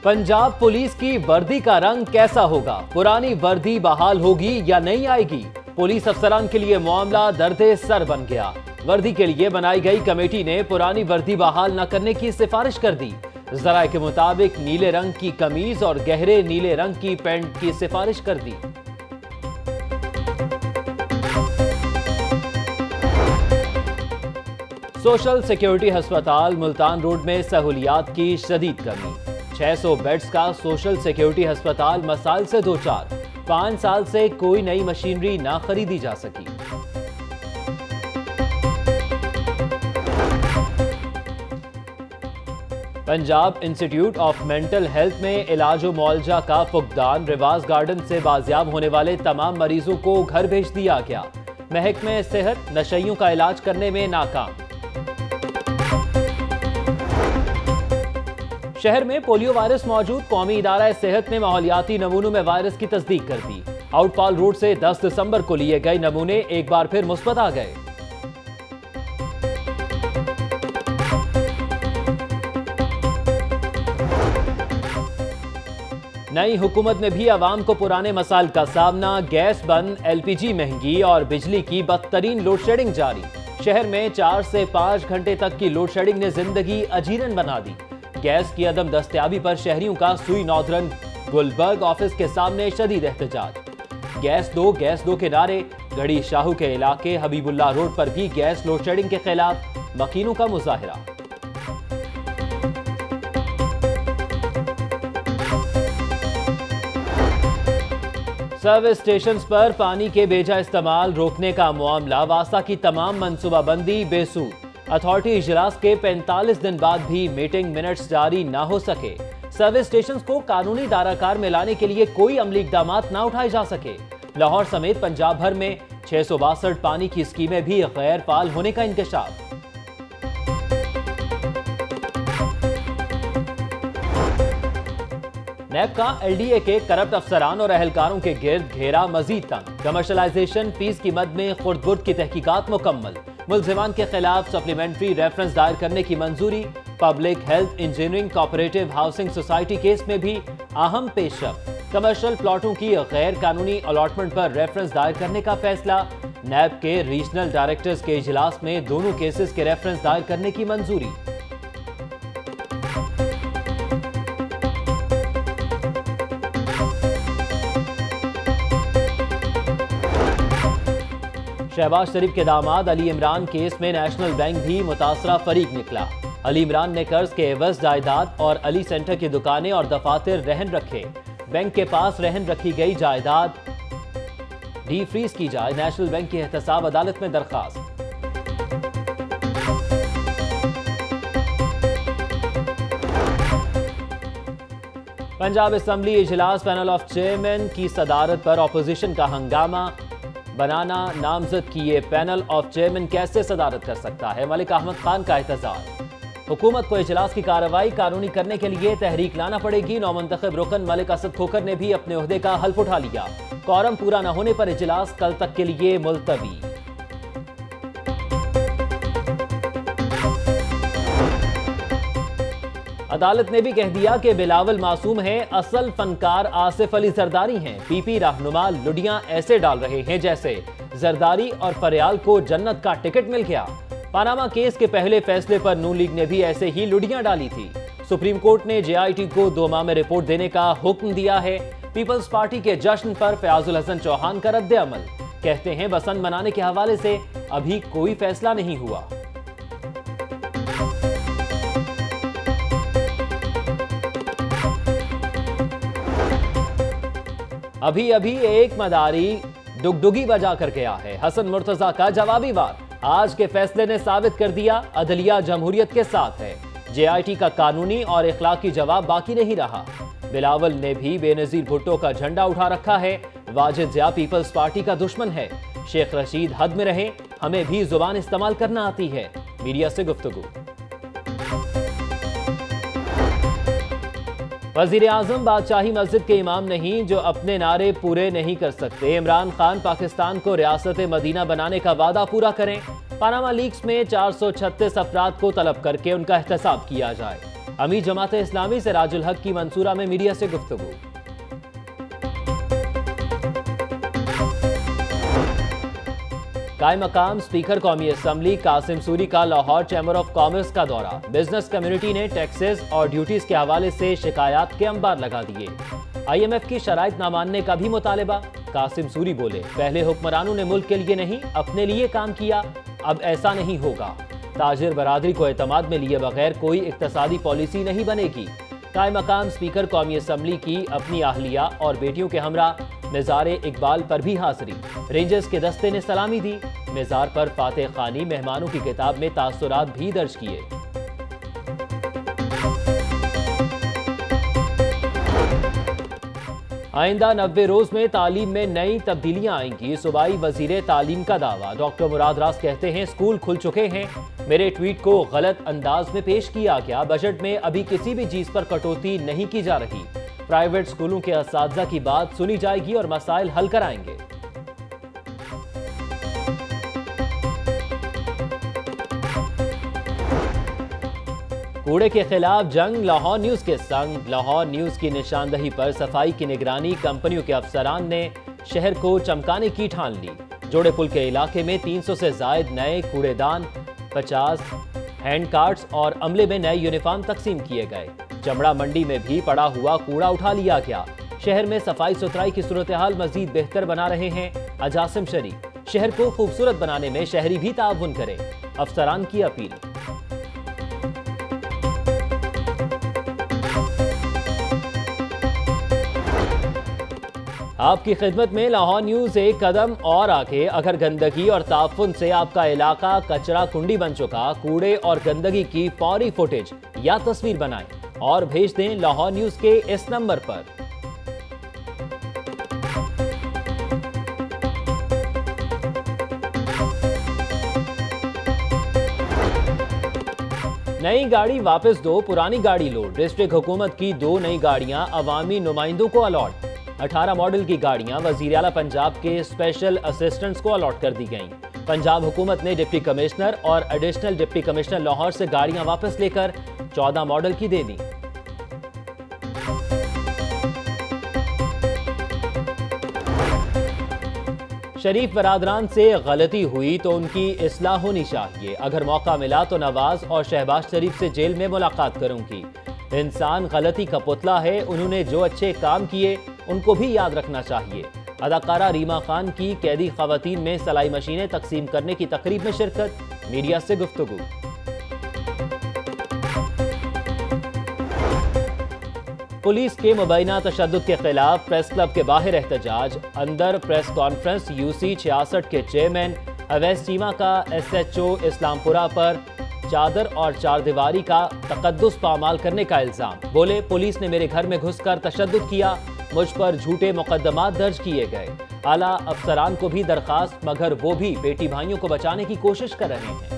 Punjab police की वर्दी का रंग कैसा होगा? पुरानी वर्दी बहाल होगी या नहीं आएगी? पुलिस अफसरान के लिए मामला दर्दे सर बन गया। वर्दी के लिए बनाई गई कमेटी ने पुरानी वर्दी बहाल न करने की सिफारिश कर दी। जराये के मुताबिक नीले रंग की कमीज और गहरे नीले रंग की पैंट की सिफारिश कर दी। सोशल सिक्योरिटी अस्पताल मुल्तान रोड में सहूलियात की शदीद कमी। 600 बेड्स का सोशल सिक्योरिटी अस्पताल मसाइल से दो चार। 5 साल से कोई नई मशीनरी ना खरीदी जा सकी। Punjab institute of mental health में इलाज व मुआवजा का फुकदान। रिवाज गार्डन से बाजियाब होने वाले तमाम मरीजों को घर भेज दिया गया। महकमे सेहत नशइयों का इलाज करने में नाकाम। शहर में पोलियो वायरस मौजूद। कौमी इदारा सेहत ने माहौलियाती नमूनों में वायरस की तस्दीक कर दी। आउटफॉल रोड से 10 दिसंबर को लिए गए नमूने एक बार फिर मुस्बत आ गए। नई हुकूमत में भी आवाम को पुराने मसाइल का सामना। गैस बंद, LPG महंगी और बिजली की बदतरीन लोड शेडिंग जारी। शहर में 4 से 5 घंटे तक की लोड शेडिंग ने जिंदगी अजीरन बना दी। गैस की अदम दस्तयाबी पर शहरियों का सुई नॉर्दर्न गुलबर्ग ऑफिस के सामने शदीद एहतजाज। गैस दो के नारे। गढ़ी शाहू के इलाके हबीबुल्लाह रोड पर भी गैस लोड शेडिंग के खिलाफ मकीनों का मुजाहिरा। सर्विस स्टेशंस पर पानी के बेजा इस्तेमाल रोकने का मामला। वासा की तमाम मनसूबाबंदी बेसूद। अथॉरिटी इजलास के 45 दिन बाद भी मीटिंग मिनट्स जारी ना हो सके। सर्विस स्टेशंस को कानूनी दायराकार में लाने के लिए कोई अमली इक़दामात ना उठाए जा सके। लाहौर समेत पंजाब भर में 662 पानी की स्कीमें भी गैर फाल होने का इंकशाफ। नैब का LDA के करप्ट अफसरान और अहलकारों के गिर्द घेरा मजीद तंग। कमर्शलाइजेशन फीस की मद में खुर्द-बुर्द की तहकीकात मुकम्मल। मुल्जिमान के खिलाफ सप्लीमेंट्री रेफरेंस दायर करने की मंजूरी। Public health engineering cooperative housing society case में भी अहम पेशरफ। कमर्शियल प्लॉटों की गैर कानूनी अलॉटमेंट पर रेफरेंस दायर करने का फैसला। नैब के रीजनल डायरेक्टर्स के इजलास में दोनों केसेस के रेफरेंस दायर करने की मंजूरी। शहबाज शरीफ के दामाद अली इमरान केस में नेशनल बैंक भी मुतासरा फरीक निकला। अली इमरान ने कर्ज के एवज जायदाद और अली सेंटर की दुकानें और दफातर रहन रखे। बैंक के पास रहन रखी गई जायदाद डी फ्रीज की जाए। नेशनल बैंक की एहतसाब अदालत में दरखास्त। पंजाब असेंबली इजलास पैनल ऑफ चेयरमैन की सदारत पर अपोजिशन का हंगामा। बनाना नामजद की ये पैनल ऑफ चेयरमैन कैसे सदारत कर सकता है? मलिक अहमद खान का एहतजाज। हुकूमत को इजलास की कार्रवाई कानूनी करने के लिए तहरीक लाना पड़ेगी। नौमंतखब रुकन मलिक असद खोखर ने भी अपने ओहदे का हल्फ उठा लिया। कोरम पूरा न होने पर इजलास कल तक के लिए मुलतवी। अदालत ने भी कह दिया कि बिलावल मासूम है, असल फनकार आसिफ अली जरदारी हैं। PP रहनुमा लुडियां ऐसे डाल रहे हैं जैसे जरदारी और फरियाल को जन्नत का टिकट मिल गया। पानामा केस के पहले फैसले पर नून लीग ने भी ऐसे ही लुडियां डाली थी। सुप्रीम कोर्ट ने JIT को 2 माह में रिपोर्ट देने का हुक्म दिया है। पीपल्स पार्टी के जश्न पर फयाजुल हसन चौहान का रद्द अमल। कहते हैं बसंत मनाने के हवाले से अभी कोई फैसला नहीं हुआ। अभी अभी एक मदारी डुगडुगी बजा कर गया है। हसन मुर्तजा का जवाबी वार। आज के फैसले ने साबित कर दिया अदलिया जमहूरियत के साथ है। JIT का कानूनी और इखलाकी जवाब बाकी नहीं रहा। बिलावल ने भी बेनजीर भुट्टो का झंडा उठा रखा है। वाजिद ज़िया पीपल्स पार्टी का दुश्मन है। शेख रशीद हद में रहे, हमें भी जुबान इस्तेमाल करना आती है। मीडिया से गुफ्तगू। वज़ीर आज़म बादशाही मस्जिद के इमाम नहीं जो अपने नारे पूरे नहीं कर सकते। इमरान खान पाकिस्तान को रियासत मदीना बनाने का वादा पूरा करें। पानामा लीक्स में 436 अफराद को तलब करके उनका एहतसाब किया जाए। अमीर जमात इस्लामी सिराजुल हक की मंसूरा में मीडिया से गुफ्तगू। कायम मकाम स्पीकर कौमी असम्बली कासिम सूरी का लाहौर चैम्बर ऑफ कॉमर्स का दौरा। बिजनेस कम्युनिटी ने टैक्सेस और ड्यूटीज के हवाले से शिकायत के अंबार लगा दिए। IMF की शराइत ना मानने का भी मुतालबा। कासिम सूरी बोले, पहले हुक्मरानों ने मुल्क के लिए नहीं अपने लिए काम किया, अब ऐसा नहीं होगा। ताजिर बरादरी को एतमाद में लिए बगैर कोई इक्तसादी पॉलिसी नहीं बनेगी। कायम मकाम स्पीकर कौमी असम्बली की अपनी आहलिया और बेटियों के हमरा मेज़ार इकबाल पर भी हाजिरी। रेंजर्स के दस्ते ने सलामी दी। मेज़ार पर फातेह खानी मेहमानों की किताब में तासुरात भी दर्ज किए। आइंदा 90 रोज में तालीम में नई तब्दीलियां आएंगी। सूबाई वजीर तालीम का दावा। डॉक्टर मुराद रास कहते हैं, स्कूल खुल चुके हैं, मेरे ट्वीट को गलत अंदाज में पेश किया गया। बजट में अभी किसी भी चीज पर कटौती नहीं की जा रही। प्राइवेट स्कूलों के असातिज़ा की बात सुनी जाएगी और मसाइल हल कराएंगे। कूड़े के खिलाफ जंग लाहौर न्यूज के संग। लाहौर न्यूज की निशानदही पर सफाई की निगरानी कंपनियों के अफसरान ने शहर को चमकाने की ठान ली। जोड़े पुल के इलाके में 300 से जायद नए कूड़ेदान, 50 हैंड कार्ड्स और अमले में नए यूनिफॉर्म तकसीम किए गए। चमड़ा मंडी में भी पड़ा हुआ कूड़ा उठा लिया गया। शहर में सफाई सुथराई की सूरत हाल मजीद बेहतर बना रहे हैं अजासिम शरीफ। शहर को खूबसूरत बनाने में शहरी भी ताउन करें, अफसरान की अपील। आपकी खिदमत में लाहौर न्यूज एक कदम और आगे। अगर गंदगी और ताफुन से आपका इलाका कचरा कुंडी बन चुका, कूड़े और गंदगी की फौरी फुटेज या तस्वीर बनाएं और भेज दें लाहौर न्यूज के इस नंबर पर। नई गाड़ी वापस दो, पुरानी गाड़ी लो। डिस्ट्रिक्ट हुकूमत की 2 नई गाड़ियां अवामी नुमाइंदों को अलॉट। 18 मॉडल की गाड़ियां वजीर आला पंजाब के स्पेशल असिस्टेंट्स को अलॉट कर दी गईं। पंजाब हुकूमत ने डिप्टी कमिश्नर और एडिशनल डिप्टी कमिश्नर लाहौर से गाड़ियां वापस लेकर 14 मॉडल की दे दी। शरीफ बरादरान से गलती हुई तो उनकी इस्लाह होनी चाहिए। अगर मौका मिला तो नवाज और शहबाज शरीफ से जेल में मुलाकात करूंगी। इंसान गलती का पुतला है, उन्होंने जो अच्छे काम किए उनको भी याद रखना चाहिए। अदाकारा रीमा खान की कैदी खवातीन में सिलाई मशीनें तकसीम करने की तकरीब में शिरकत। मीडिया से गुफ्तगू। पुलिस के मुबैना तशद्दुद के खिलाफ प्रेस क्लब के बाहर एहतजाज। अंदर प्रेस कॉन्फ्रेंस। UC 66 के चेयरमैन अवैस चीमा का SHO इस्लामपुरा पर चादर और चारदीवारी का तकद्दुस पामाल करने का इल्जाम। बोले, पुलिस ने मेरे घर में घुसकर तशद्दुद किया, मुझ पर झूठे मुकदमात दर्ज किए गए। आला अफसरान को भी दरखास्त, मगर वो भी बेटी भाइयों को बचाने की कोशिश कर रहे हैं।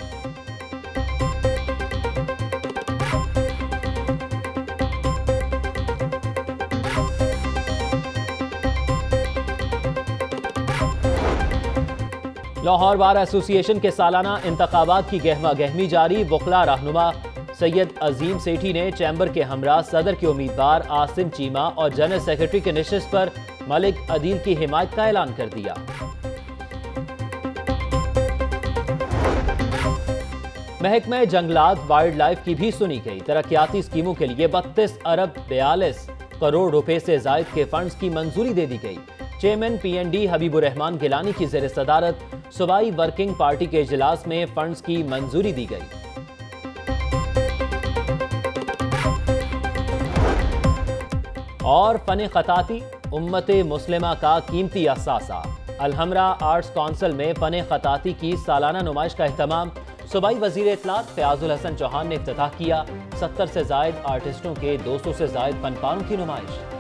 लाहौर बार एसोसिएशन के सालाना इंतखाबात की गहमा गहमी जारी। वकला रहनुमा सैयद अजीम सेठी ने चैम्बर के हमरा सदर के उम्मीदवार आसिम चीमा और जनरल सेक्रेटरी के नशिस्त पर मलिक अदील की हिमायत का ऐलान कर दिया। महकमा जंगलात वाइल्ड लाइफ की भी सुनी गई। तरक्याती स्कीमों के लिए 32 अरब 42 करोड़ रुपए से जायद के फंड्स की मंजूरी दे दी गई। चेयरमैन PND हबीबुर रहमान गिलानी की ज़ेर सदारत सूबाई वर्किंग पार्टी के इजलास में फंड्स की मंजूरी दी गई। और फन खताती उम्मत मुस्लिमा का कीमती असासा। अलहमरा आर्ट्स काउंसिल में फन खताती की सालाना नुमाइश का एहतमाम। सूबाई वजीर इत्तलात फयाजुल हसन चौहान ने इफ्तिताह किया। 70 से जायद आर्टिस्टों के 200 से जायद फनपारों की नुमाइश।